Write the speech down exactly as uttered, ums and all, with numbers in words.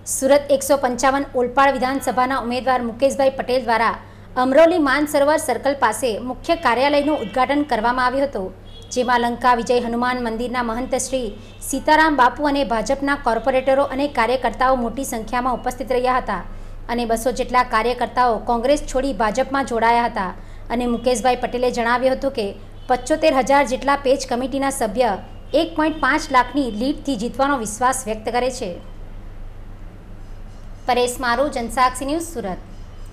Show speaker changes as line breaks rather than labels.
સુરત એકસો પંચાવન ઓલપાડ વિધાનસભાના ઉમેદવાર મુકેશભાઈ પટેલ દ્વારા અમરોલી માનસરોવર સર્કલ પાસે મુખ્ય કાર્યાલયનું ઉદ્ઘાટન કરવામાં આવ્યું હતું, જેમાં લંકા વિજય હનુમાન મંદિરના મહંત શ્રી સીતારામ બાપુ અને ભાજપના કોર્પોરેટરો અને કાર્યકર્તાઓ મોટી સંખ્યામાં ઉપસ્થિત રહ્યા હતા અને બસો જેટલા કાર્યકર્તાઓ કોંગ્રેસ છોડી ભાજપમાં જોડાયા હતા. અને મુકેશભાઈ પટેલે જણાવ્યું હતું કે પચોતેર હજાર જેટલા પેજ કમિટીના સભ્ય એક પોઈન્ટ પાંચ લાખની લીડથી જીતવાનો વિશ્વાસ વ્યક્ત કરે છે. પરેશ મારુ, જનસાક્ષી ન્યૂઝ, સુરત.